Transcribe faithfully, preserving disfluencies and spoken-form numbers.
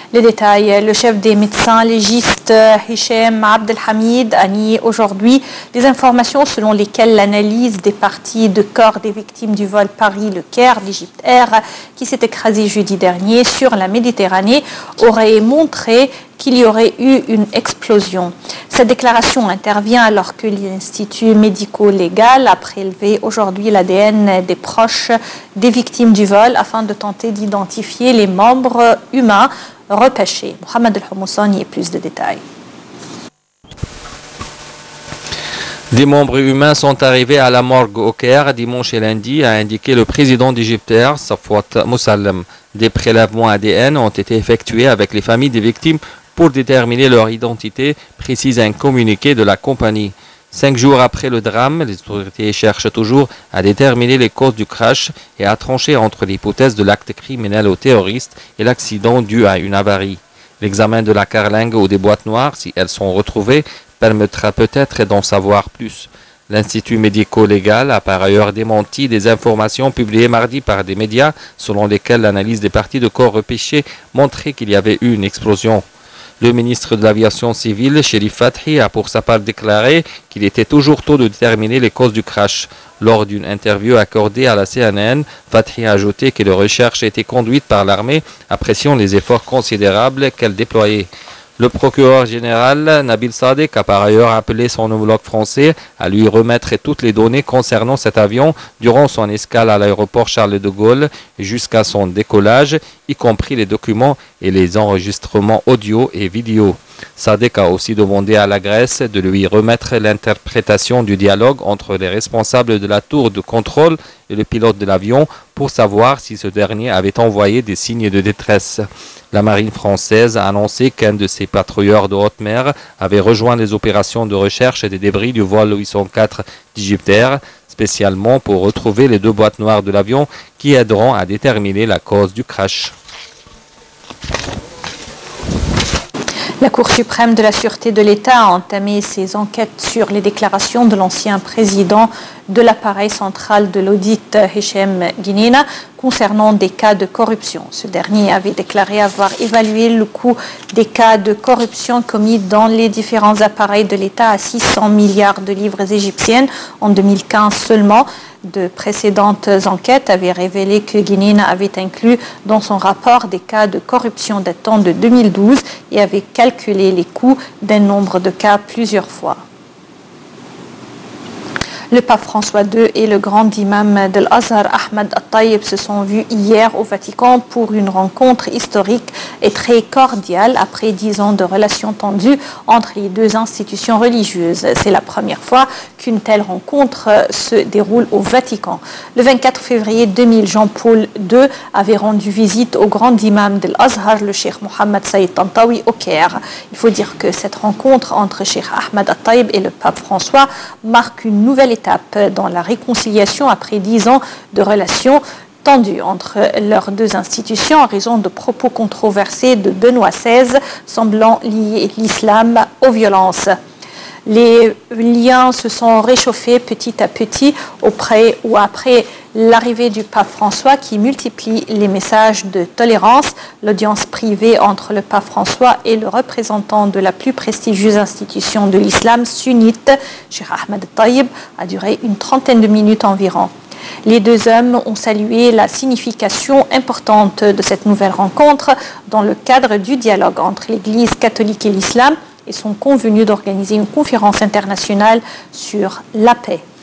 Les détails, le chef des médecins légistes Hicham Abdelhamid a nié aujourd'hui des informations selon lesquelles l'analyse des parties de corps des victimes du vol Paris-Le Caire d'Egypte Air qui s'est écrasé jeudi dernier sur la Méditerranée aurait montré qu'il y aurait eu une explosion. Cette déclaration intervient alors que l'Institut médico-légal a prélevé aujourd'hui l'A D N des proches des victimes du vol afin de tenter d'identifier les membres humains repêchés. Mohamed El-Houmoussani et plus de détails. Des membres humains sont arrivés à la morgue au Caire dimanche et lundi, a indiqué le président d'Egypte Air, Safwat Moussalem. Des prélèvements A D N ont été effectués avec les familles des victimes pour déterminer leur identité, précise un communiqué de la compagnie. Cinq jours après le drame, les autorités cherchent toujours à déterminer les causes du crash et à trancher entre l'hypothèse de l'acte criminel ou terroriste et l'accident dû à une avarie. L'examen de la carlingue ou des boîtes noires, si elles sont retrouvées, permettra peut-être d'en savoir plus. L'Institut médico-légal a par ailleurs démenti des informations publiées mardi par des médias selon lesquelles l'analyse des parties de corps repêchés montrait qu'il y avait eu une explosion. Le ministre de l'Aviation civile, Cherif Fathi, a pour sa part déclaré qu'il était toujours tôt de déterminer les causes du crash. Lors d'une interview accordée à la C N N, Fathi a ajouté que les recherches étaient conduites par l'armée, appréciant les efforts considérables qu'elle déployait. Le procureur général Nabil Sadek a par ailleurs appelé son homologue français à lui remettre toutes les données concernant cet avion durant son escale à l'aéroport Charles de Gaulle jusqu'à son décollage, y compris les documents et les enregistrements audio et vidéo. Sadek a aussi demandé à la Grèce de lui remettre l'interprétation du dialogue entre les responsables de la tour de contrôle et le pilote de l'avion pour savoir si ce dernier avait envoyé des signes de détresse. La marine française a annoncé qu'un de ses patrouilleurs de haute mer avait rejoint les opérations de recherche des débris du vol huit cent quatre d'Egypte Air, spécialement pour retrouver les deux boîtes noires de l'avion qui aideront à déterminer la cause du crash. La Cour suprême de la Sûreté de l'État a entamé ses enquêtes sur les déclarations de l'ancien président de l'appareil central de l'audit Hichem Guinina concernant des cas de corruption. Ce dernier avait déclaré avoir évalué le coût des cas de corruption commis dans les différents appareils de l'État à six cents milliards de livres égyptiennes en deux mille quinze seulement. De précédentes enquêtes avaient révélé que Guinina avait inclus dans son rapport des cas de corruption datant de deux mille douze et avait calculé les coûts d'un nombre de cas plusieurs fois. Le pape François deux et le grand imam de l'Azhar, Ahmed Al-Tayyib, se sont vus hier au Vatican pour une rencontre historique et très cordiale après dix ans de relations tendues entre les deux institutions religieuses. C'est la première fois qu'une telle rencontre se déroule au Vatican. Le vingt-quatre février deux mille, Jean-Paul deux avait rendu visite au grand imam de l'Azhar, le cheikh Mohammed Saïd Tantawi, au Caire. Il faut dire que cette rencontre entre cheikh Ahmed Al-Tayyib et le pape François marque une nouvelle étape dans la réconciliation après dix ans de relations tendues entre leurs deux institutions en raison de propos controversés de Benoît seize semblant lier l'islam aux violences. Les liens se sont réchauffés petit à petit auprès ou après l'arrivée du pape François qui multiplie les messages de tolérance. L'audience privée entre le pape François et le représentant de la plus prestigieuse institution de l'islam sunnite, Cheikh Ahmed Tayyib, a duré une trentaine de minutes environ. Les deux hommes ont salué la signification importante de cette nouvelle rencontre dans le cadre du dialogue entre l'Église catholique et l'islam et sont convenus d'organiser une conférence internationale sur la paix.